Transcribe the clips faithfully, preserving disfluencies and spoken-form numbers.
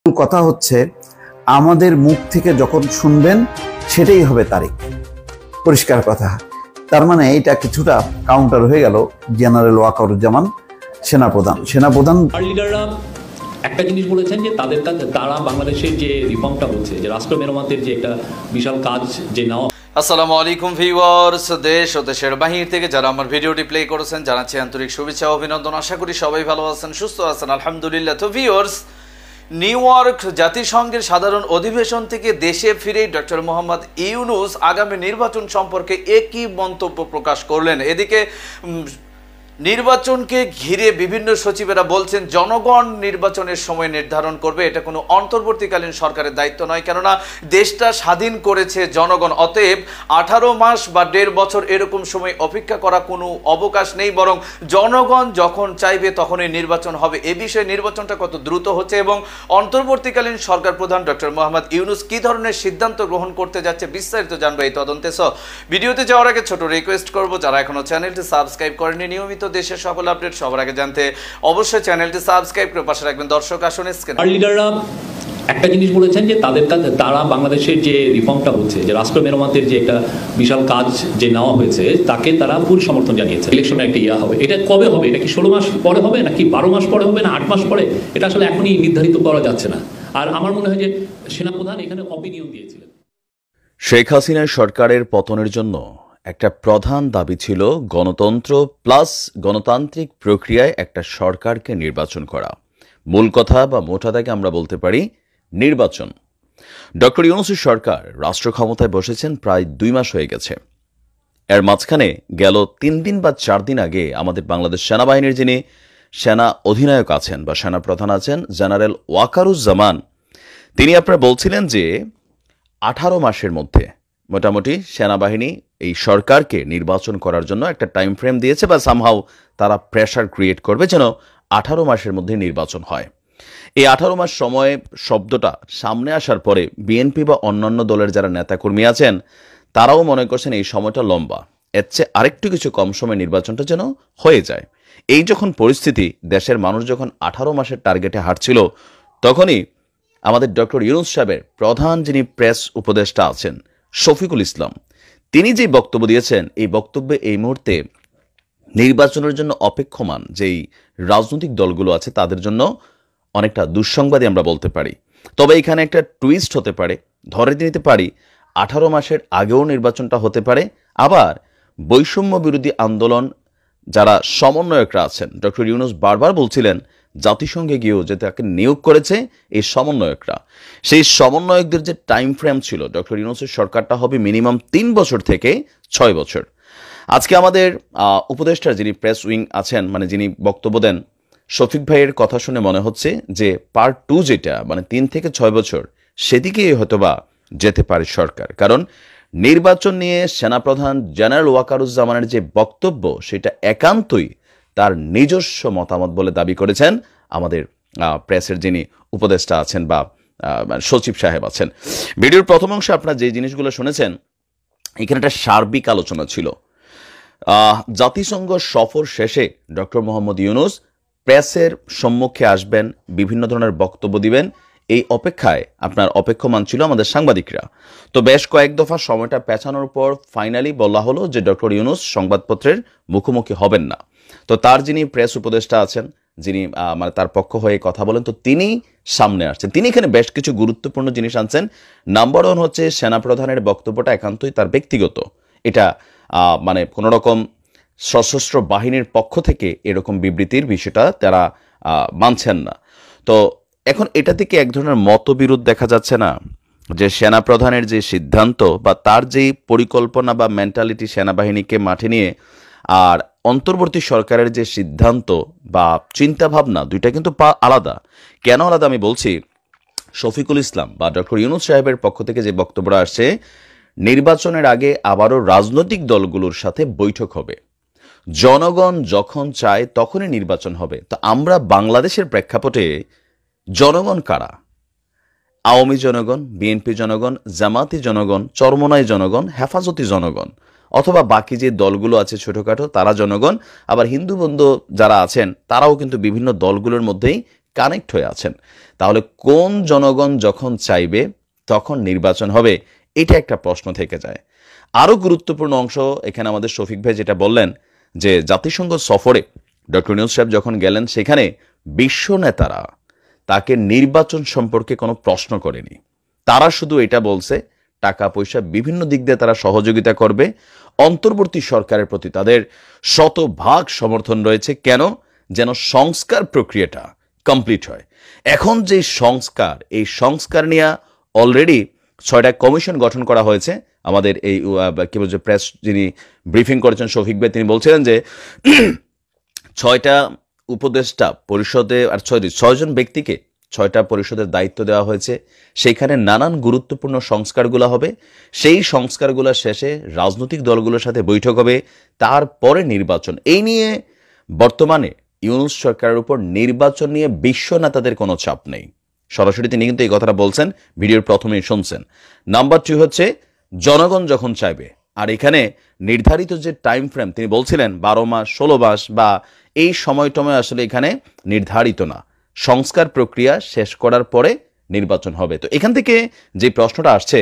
কথা হচ্ছে আমাদের মুখ থেকে যখন শুনবেন সেটাই হবে তারিখ, পরিষ্কার কথা। তার মানে এটা কিছুটা কাউন্টার হয়ে গেল জেনারেল ওয়াকারুজ্জামান সেনাপ্রধান সেনাপ্রধান লিডাররা একটা জিনিস বলেছেন যে তাদের তারা বাংলাদেশের যে রিফর্মটা হচ্ছে, যে রাষ্ট্র মেরামতের যে একটা বিশাল কাজ যে নেওয়া। আসসালামু আলাইকুম ভিউয়ার্স, দেশ ও দেশের বাহির থেকে যারা আমার ভিডিওটি প্লে করেছেন জানাচ্ছি আন্তরিক শুভেচ্ছা ও অভিনন্দন। আশা করি সবাই ভালো আছেন, সুস্থ আছেন, আলহামদুলিল্লাহ। তো ভিউয়ার্স, নিউ ইয়র্ক জাতিসংঘের সাধারণ অধিবেশন থেকে দেশে ফিরে ডক্টর মোহাম্মদ ইউনূস আগামী নির্বাচন সম্পর্কে একই মন্তব্য প্রকাশ করলেন। এদিকে নির্বাচনকে ঘিরে বিভিন্ন সচিবেরা বলছেন জনগণ নির্বাচনের সময় নির্ধারণ করবে, এটা কোনো অন্তর্বর্তীকালীন সরকারের দায়িত্ব নয়, কেননা দেশটা স্বাধীন করেছে জনগণ। অতএব আঠারো মাস বা দেড় বছর এরকম সময় অপেক্ষা করা কোনো অবকাশ নেই, বরং জনগণ যখন চাইবে তখনই নির্বাচন হবে। এ বিষয়ে নির্বাচনটা কত দ্রুত হচ্ছে এবং অন্তর্বর্তীকালীন সরকার প্রধান ডক্টর মোহাম্মদ ইউনূস কী ধরনের সিদ্ধান্ত গ্রহণ করতে যাচ্ছে বিস্তারিত জানবো এই তদন্তে। সো ভিডিওতে যাওয়ার আগে ছোট রিকোয়েস্ট করবো, যারা এখনো চ্যানেলটি সাবস্ক্রাইব করেনি, নিয়মিত দেশের সকল আপডেট সবার আগে জানতে অবশ্যই চ্যানেলটি সাবস্ক্রাইব করে পাশে রাখবেন। দর্শক আসুন স্ক্রিনে। লিডাররা একটা জিনিস বলেছেন যে তাদের তারা বাংলাদেশের যে রিফর্মটা হচ্ছে, যে রাষ্ট্র মেরামতের যে একটা বিশাল কাজ যে নেওয়া হয়েছে, তাকে তারা ফুল সমর্থন জানিয়েছে। ইলেকশনে একটা ইয়া হবে, এটা কবে হবে? এটা কি ষোলো মাস পরে হবে, নাকি বারো মাস পরে হবে, না আট মাস পরে? এটা আসলে এখনই নির্ধারিত করা যাচ্ছে না। আর আমার মনে হয় যে সেনাপ্রধান এখানে অপিনিয়ন দিয়েছিলেন। শেখ হাসিনার সরকারের পতনের জন্য একটা প্রধান দাবি ছিল গণতন্ত্র প্লাস গণতান্ত্রিক প্রক্রিয়ায় একটা সরকারকে নির্বাচন করা। মূল কথা বা মোটা দাগে আমরা বলতে পারি নির্বাচন। ডক্টর ইউনূসের সরকার রাষ্ট্র ক্ষমতায় বসেছেন প্রায় দুই মাস হয়ে গেছে। এর মাঝখানে গেল তিন দিন বা চার দিন আগে আমাদের বাংলাদেশ সেনাবাহিনীর যিনি সেনা অধিনায়ক আছেন বা সেনা প্রধান আছেন জেনারেল ওয়াকারুজ্জামান, তিনি আপনারা বলছিলেন যে আঠারো মাসের মধ্যে মোটামুটি সেনাবাহিনী এই সরকারকে নির্বাচন করার জন্য একটা টাইম ফ্রেম দিয়েছে বা সামহাও তারা প্রেশার ক্রিয়েট করবে যেন আঠারো মাসের মধ্যে নির্বাচন হয়। এই আঠারো মাস সময় শব্দটা সামনে আসার পরে বিএনপি বা অন্যান্য দলের যারা নেতাকর্মী আছেন তারাও মনে করছেন এই সময়টা লম্বা, এর চেয়ে আরেকটু কিছু কম সময় নির্বাচনটা যেন হয়ে যায়। এই যখন পরিস্থিতি, দেশের মানুষ যখন আঠারো মাসের টার্গেটে হাঁটছিল, তখনই আমাদের ডক্টর ইউনূস সাহেবের প্রধান যিনি প্রেস উপদেষ্টা আছেন শফিকুল ইসলাম, তিনি যে বক্তব্য দিয়েছেন, এই বক্তব্যে এই মুহূর্তে নির্বাচনের জন্য অপেক্ষমান যেই রাজনৈতিক দলগুলো আছে তাদের জন্য অনেকটা দুঃসংবাদই আমরা বলতে পারি। তবে এখানে একটা টুইস্ট হতে পারে, ধরে নিতে পারি আঠারো মাসের আগেও নির্বাচনটা হতে পারে। আবার বৈষম্য বিরোধী আন্দোলন যারা সমন্বয়করা আছেন, ডক্টর ইউনূস বারবার বলছিলেন জাতিসংঘে গিয়েও যে তাকে নিয়োগ করেছে এই সমন্বয়করা, সেই সমন্বয়কদের যে টাইম ফ্রেম ছিল ডক্টর ইউনূসের সরকারটা হবে মিনিমাম তিন বছর থেকে ছয় বছর। আজকে আমাদের উপদেষ্টার যিনি প্রেস উইং আছেন, মানে যিনি বক্তব্য দেন, শফিক ভাইয়ের কথা শুনে মনে হচ্ছে যে পার্ট টু যেটা মানে তিন থেকে ছয় বছর সেদিকেই হয়তোবা যেতে পারে সরকার। কারণ নির্বাচন নিয়ে সেনাপ্রধান জেনারেল ওয়াকারুজ্জামানের যে বক্তব্য সেটা একান্তই তার নিজস্ব মতামত বলে দাবি করেছেন আমাদের প্রেসের যিনি উপদেষ্টা আছেন বা সচিব সাহেব আছেন। ভিডিওর প্রথম অংশে আপনারা যে জিনিসগুলো শুনেছেন, এখানে একটা সার্বিক আলোচনা ছিল। জাতিসংঘ সফর শেষে ডক্টর মোহাম্মদ ইউনূস প্রেসের সম্মুখে আসবেন, বিভিন্ন ধরনের বক্তব্য দিবেন, এই অপেক্ষায় আপনার অপেক্ষমান ছিল আমাদের সাংবাদিকরা। তো বেশ কয়েক দফা সময়টা পেছানোর পর ফাইনালি বলা হলো যে ডক্টর ইউনূস সংবাদপত্রের মুখোমুখি হবেন না। তো তার যিনি প্রেস উপদেষ্টা আছেন, যিনি মানে তার পক্ষ হয়ে কথা বলেন, তো তিনি সামনে আসছেন। তিনি এখানে বেশ কিছু গুরুত্বপূর্ণ জিনিস আনছেন। নাম্বার ওয়ান হচ্ছে সেনাপ্রধানের বক্তব্যটা একান্তই তার ব্যক্তিগত, এটা মানে কোনো রকম সশস্ত্র বাহিনীর পক্ষ থেকে এরকম বিবৃতির বিষয়টা তারা মানছেন না। তো এখন এটা থেকে এক ধরনের মতবিরোধ দেখা যাচ্ছে না, যে সেনাপ্রধানের যে সিদ্ধান্ত বা তার যেই পরিকল্পনা বা মেন্টালিটি সেনাবাহিনীকে মাঠে নিয়ে, আর অন্তর্বর্তী সরকারের যে সিদ্ধান্ত বা চিন্তাভাবনা, দুইটা কিন্তু আলাদা। কেন আলাদা আমি বলছি, শফিকুল ইসলাম বা ডক্টর ইউনূস সাহেবের পক্ষ থেকে যে বক্তব্যটা আসছে, নির্বাচনের আগে আবারও রাজনৈতিক দলগুলোর সাথে বৈঠক হবে, জনগণ যখন চায় তখনই নির্বাচন হবে। তো আমরা বাংলাদেশের প্রেক্ষাপটে জনগণ কারা? আওয়ামী জনগণ, বিএনপি জনগণ, জামাতি জনগণ, চরমনাই জনগণ, হেফাজতি জনগণ, অথবা বাকি যে দলগুলো আছে ছোটোখাটো তারা জনগণ, আবার হিন্দু বন্ধু যারা আছেন তারাও কিন্তু বিভিন্ন দলগুলোর মধ্যেই কানেক্ট হয়ে আছেন। তাহলে কোন জনগণ যখন চাইবে তখন নির্বাচন হবে, এটা একটা প্রশ্ন থেকে যায়। আরও গুরুত্বপূর্ণ অংশ এখানে আমাদের শফিক ভাই যেটা বললেন যে জাতিসংঘ সফরে ডক্টর ইউনূস সাহেব যখন গেলেন সেখানে বিশ্ব নেতারা তাকে নির্বাচন সম্পর্কে কোনো প্রশ্ন করেনি। তারা শুধু এটা বলছে টাকা পয়সা বিভিন্ন দিক দিয়ে তারা সহযোগিতা করবে, অন্তর্বর্তী সরকারের প্রতি তাদের শতভাগ সমর্থন রয়েছে। কেন? যেন সংস্কার প্রক্রিয়াটা কমপ্লিট হয়। এখন যে সংস্কার, এই সংস্কার নিয়ে অলরেডি ছয়টা কমিশন গঠন করা হয়েছে। আমাদের এই কি বলছে প্রেস যিনি ব্রিফিং করেছেন শফিক ভাই, তিনি বলছিলেন যে ছয়টা উপদেষ্টা পরিষদে আর ছয় ছয়জন ব্যক্তিকে ছয়টা পরিষদের দায়িত্ব দেওয়া হয়েছে। সেইখানে নানান গুরুত্বপূর্ণ সংস্কারগুলো হবে। সেই সংস্কারগুলো শেষে রাজনৈতিক দলগুলোর সাথে বৈঠক হবে, তারপরে নির্বাচন। এই নিয়ে বর্তমানে ইউনূস সরকারের উপর নির্বাচন নিয়ে বিশ্ব নেতাদের কোনো চাপ নেই। সরাসরি তিনি কিন্তু এই কথাটা বলছেন, ভিডিওর প্রথমেই শুনছেন। নাম্বার টু হচ্ছে জনগণ যখন চাইবে, আর এখানে নির্ধারিত যে টাইম ফ্রেম তিনি বলছিলেন বারো মাস ষোলো মাস বা এই সময়টময় আসলে এখানে নির্ধারিত না, সংস্কার প্রক্রিয়া শেষ করার পরে নির্বাচন হবে। তো এখান থেকে যে প্রশ্নটা আসছে,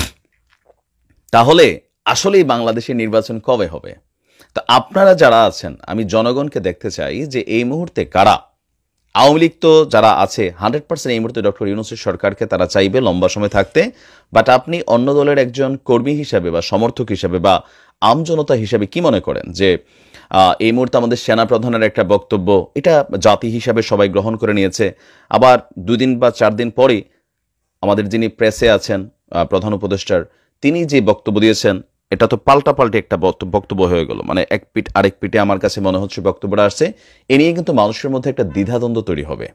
তাহলে আসলেই বাংলাদেশের নির্বাচন কবে হবে? তো আপনারা যারা আছেন, আমি জনগণকে দেখতে চাই যে এই মুহূর্তে কারা, আওয়ামী লীগ তো যারা আছে হান্ড্রেড পার্সেন্ট এই মুহূর্তে ডক্টর ইউনূসের সরকারকে তারা চাইবে লম্বা সময় থাকতে, বাট আপনি অন্য দলের একজন কর্মী হিসাবে বা সমর্থক হিসাবে বা আমজনতা হিসাবে কি মনে করেন যে এই মুহূর্তে আমাদের সেনাপ্রধানের একটা বক্তব্য, এটা জাতি হিসাবে সবাই গ্রহণ করে নিয়েছে, আবার দুদিন বা চার দিন পরে আমাদের যিনি প্রেসে আছেন প্রধান উপদেষ্টার, তিনি যে বক্তব্য দিয়েছেন এটা তো পাল্টাপাল্টি একটা বক্তব্য হয়ে গেল, মানে এক পিঠ আরেক পিঠে আমার কাছে মনে হচ্ছে বক্তব্যটা আসছে। এ নিয়ে কিন্তু মানুষের মধ্যে একটা দ্বিধাদ্বন্দ্ব তৈরি হবে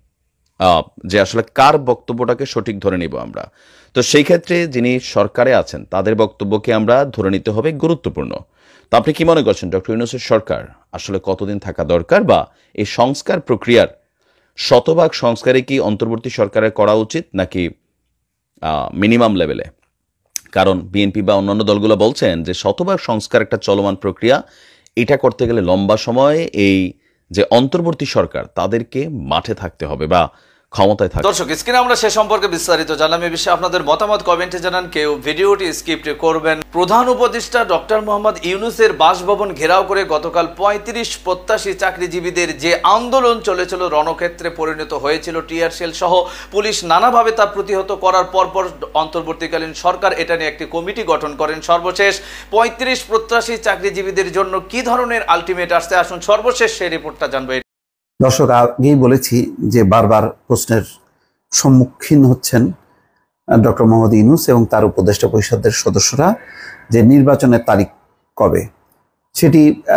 যে আসলে কার বক্তব্যটাকে সঠিক ধরে নিব আমরা। তো সেই ক্ষেত্রে যিনি সরকারে আছেন তাদের বক্তব্যকে আমরা ধরে নিতে হবে গুরুত্বপূর্ণ। তো আপনি কি মনে করছেন ডক্টর ইউনূসের সরকার আসলে কতদিন থাকা দরকার, বা এই সংস্কার প্রক্রিয়ার শতভাগ সংস্কারই কি অন্তর্বর্তী সরকারের করা উচিত নাকি মিনিমাম লেভেলে? কারণ বিএনপি বা অন্যান্য দলগুলো বলছেন যে শতভাগ সংস্কার একটা চলমান প্রক্রিয়া, এটা করতে গেলে লম্বা সময় এই যে অন্তর্বর্তী সরকার তাদেরকে মাঠে থাকতে হবে বা ক্ষমতায় থাকবে। দর্শক, স্ক্রিনে আমরা সে সম্পর্কে বিস্তারিত জানলাম। এই বিষয়ে আপনাদের মতামত কমেন্টে জানান। কেউ ভিডিওটি স্কিপ করবেন। প্রধান উপদেষ্টা ডক্টর মোহাম্মদ ইউনূসের বাসভবন ঘেরাও করে গতকাল পঁয়ত্রিশ প্রত্যাশী চাকরিজীবীদের যে আন্দোলন চলেছিল রণক্ষেত্রে পরিণত হয়েছিল, টিয়ার শেল সহ পুলিশ নানাভাবে তা প্রতিহত করার পরপর অন্তর্বর্তীকালীন সরকার এটা নিয়ে একটি কমিটি গঠন করেন। সর্বশেষ পঁয়ত্রিশ প্রত্যাশী চাকরিজীবীদের জন্য কি ধরনের আলটিমেট আসছে, আসুন সর্বশেষ সেই রিপোর্টটা জানবো। দর্শক, আগেই বলেছি যে বারবার প্রশ্নের সম্মুখীন হচ্ছেন ডক্টর মোহাম্মদ ইউনূস এবং তার উপদেষ্টা পরিষদের সদস্যরা যে নির্বাচনের তারিখ কবে, সেটি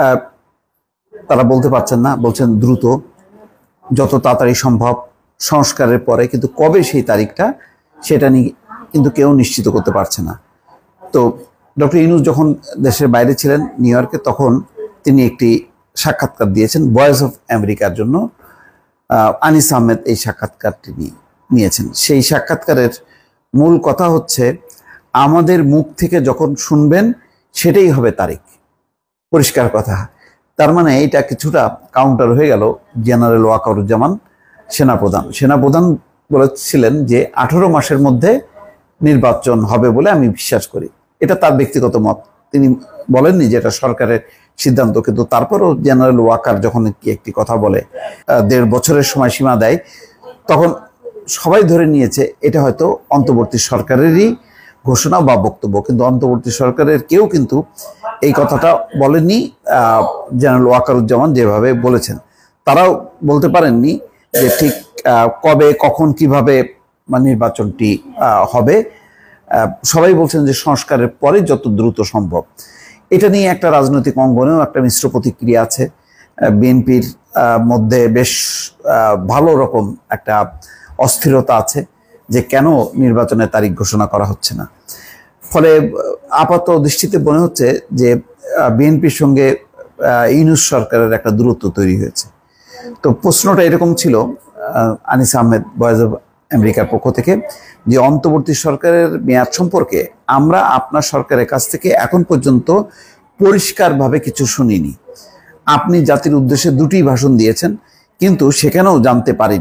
তারা বলতে পারছেন না। বলছেন দ্রুত, যত তাড়াতাড়ি সম্ভব, সংস্কারের পরে, কিন্তু কবে সেই তারিখটা সেটা নিয়ে কিন্তু কেউ নিশ্চিত করতে পারছে না। তো ডক্টর ইউনূস যখন দেশের বাইরে ছিলেন নিউ ইয়র্কে, তখন তিনি একটি সাক্ষাৎকার দিয়েছেন ভয়েস অফ আমেরিকার জন্য। আনিস আহমেদ এই সাক্ষাৎকারটি নিয়েছেন। সেই সাক্ষাৎকারের মূল কথা হচ্ছে, আমাদের মুখ থেকে যখন শুনবেন সেটাই হবে তারিখ। পরিষ্কার কথা। তার মানে এটা কিছুটা কাউন্টার হয়ে গেল জেনারেল ওয়াকারুজ্জামান সেনাপ্রধান। সেনাপ্রধান বলেছিলেন যে আঠারো মাসের মধ্যে নির্বাচন হবে বলে আমি বিশ্বাস করি। এটা তার ব্যক্তিগত মত, তিনি বলেননি যে এটা সরকারের সিদ্ধান্ত। কিন্তু তারপরও জেনারেল ওয়াকার যখন কি একটি কথা বলে, দেড় বছরের সময়সীমা দেয়, তখন সবাই ধরে নিয়েছে এটা হয়তো অন্তর্বর্তী সরকারেরই ঘোষণা বা বক্তব্য। কিন্তু অন্তর্বর্তী সরকারের কেউ কিন্তু এই কথাটা বলেননি জেনারেল ওয়াকারুজ্জামান যেভাবে বলেছেন। তারাও বলতে পারেননি যে ঠিক কবে, কখন, কিভাবে নির্বাচনটি হবে। সবাই বলছেন যে সংস্কারের পরে যত দ্রুত সম্ভব। এটা নিয়ে একটা রাজনৈতিক অঙ্গনেও একটা মিশ্র প্রতিক্রিয়া আছে। বিএনপির মধ্যে বেশ ভালো রকম একটা অস্থিরতা আছে যে কেন নির্বাচনের তারিখ ঘোষণা করা হচ্ছে না। ফলে আপাত দৃষ্টিতে মনে হচ্ছে যে বিএনপির সঙ্গে ইউনূস সরকারের একটা দূরত্ব তৈরি হয়েছে। তো প্রশ্নটা এরকম ছিল আনিস আহমেদ ভয়েস অফ আমেরিকার পক্ষ থেকে, যে অন্তর্বর্তী সরকারের মেয়াদ সম্পর্কে আমরা আপনার সরকারের কাছ থেকে এখন পর্যন্ত পরিষ্কারভাবে কিছু শুনিনি। আপনি জাতির উদ্দেশ্যে দুটি ভাষণ দিয়েছেন, কিন্তু সেখানেও জানতে পারিনি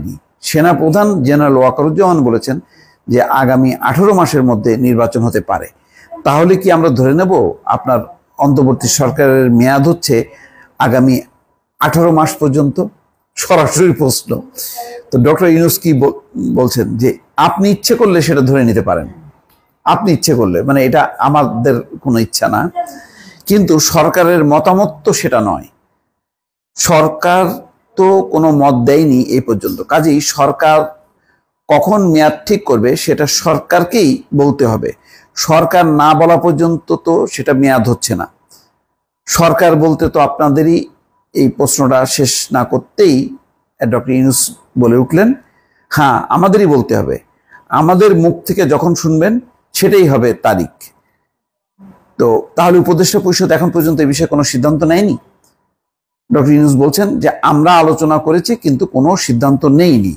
সেনাপ্রধান জেনারেল ওয়াকারুজ্জামান বলেছেন যে আগামী আঠারো মাসের মধ্যে নির্বাচন হতে পারে। তাহলে কি আমরা ধরে নেব আপনার অন্তর্বর্তী সরকারের মেয়াদ হচ্ছে আগামী আঠারো মাস পর্যন্ত? সরাসরি প্রশ্ন। তো ডক্টর ইউনূস কি বলছেন যে আপনি ইচ্ছে করলে সেটা ধরে নিতে পারেন, আপনি ইচ্ছে করলে, মানে এটা আমাদের কোনো ইচ্ছা না, কিন্তু সরকারের মতামত তো সেটা নয়। সরকার তো কোনো মত দেয়নি এই পর্যন্ত, কাজেই সরকার কখন মেয়াদ ঠিক করবে সেটা সরকারকেই বলতে হবে। সরকার না বলা পর্যন্ত তো সেটা মেয়াদ হচ্ছে না। সরকার বলতে তো আপনাদেরই এই প্রশ্নটা শেষ না করতেই ডক্টর ইউনূস বলে উঠলেন, হ্যাঁ আমাদেরই বলতে হবে, আমাদের মুখ থেকে যখন শুনবেন সেটাই হবে তারিখ। তো তাহলে উপদেষ্টা পরিষদ এখন পর্যন্ত এই বিষয়ে কোনো সিদ্ধান্ত নেয়নি? ডক্টর ইউনূস বলছেন যে আমরা আলোচনা করেছি কিন্তু কোনো সিদ্ধান্ত নেইনি।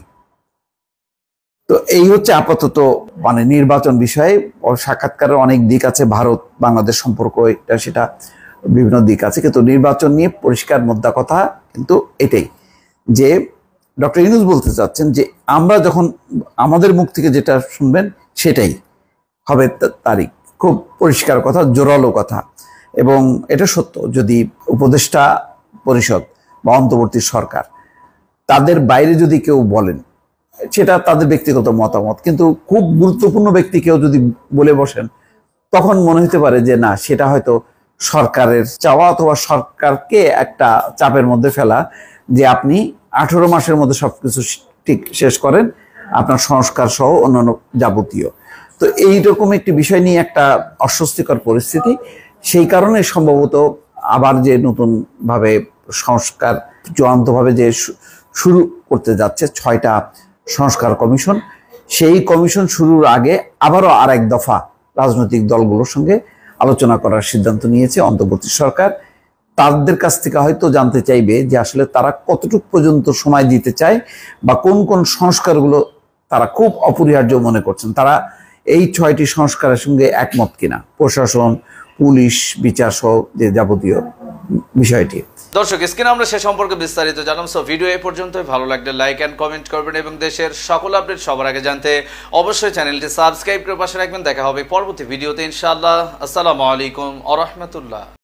তো এই হচ্ছে আপাতত মানে নির্বাচন বিষয়ে সাক্ষাৎকারের অনেক দিক আছে, ভারত বাংলাদেশ সম্পর্ক এটা সেটা বিভিন্ন দিক আছে, কিন্তু নির্বাচন নিয়ে পরিষ্কার মোদ্দা কথা কিন্তু এটাই যে ডক্টর ইউনূস বলতে চাচ্ছেন যে আমরা যখন আমাদের মুখ থেকে যেটা শুনবেন সেটাই হবে তারিখ। খুব পরিষ্কার কথা, জোরালো কথা, এবং এটা সত্য। যদি উপদেষ্টা পরিষদ বা অন্তর্বর্তী সরকার তাদের বাইরে যদি কেউ বলেন সেটা তাদের ব্যক্তিগত মতামত, কিন্তু খুব গুরুত্বপূর্ণ ব্যক্তি কেউ যদি বলে বসেন তখন মনে হতে পারে যে না, সেটা হয়তো সরকারের চাওয়া অথবা সরকারকে একটা চাপের মধ্যে ফেলা যে আপনি আঠারো মাসের মধ্যে সবকিছু ঠিক শেষ করেন, আপনার সংস্কার সহ অন্যান্য যাবতীয়। তো এইরকম একটি বিষয় নিয়ে একটা অস্বস্তিকর পরিস্থিতি। সেই কারণে সম্ভবত আবার যে নতুন ভাবে সংস্কার চূড়ান্তভাবে যে শুরু করতে যাচ্ছে ছয়টা সংস্কার কমিশন, সেই কমিশন শুরুর আগে আবারও আর এক দফা রাজনৈতিক দলগুলোর সঙ্গে আলোচনা করার সিদ্ধান্ত নিয়েছে অন্তর্বর্তী সরকার। তাদের কাছ থেকে হয়তো জানতে চাইবে যে আসলে তারা কতটুকু পর্যন্ত সময় দিতে চায় বা কোন কোন সংস্কারগুলো তারা খুব অপরিহার্য মনে করছেন, তারা এই ছয়টি সংস্কারের সঙ্গে একমত কিনা, প্রশাসন, পুলিশ, বিচার সহ যে যাবতীয় বিষয়টি। দর্শক, স্ক্রিনে আমরা সে সম্পর্কে বিস্তারিত জানাম। সো ভিডিও এই পর্যন্তই। ভালো লাগলে লাইক এন্ড কমেন্ট করবেন এবং দেশের সকল আপডেট সবার আগে জানতে অবশ্যই চ্যানেলটি সাবস্ক্রাইব করে পাশে রাখবেন। দেখা হবে পরবর্তী ভিডিওতে ইনশাআল্লাহ। আসসালামু আলাইকুম ওয়া রাহমাতুল্লাহ।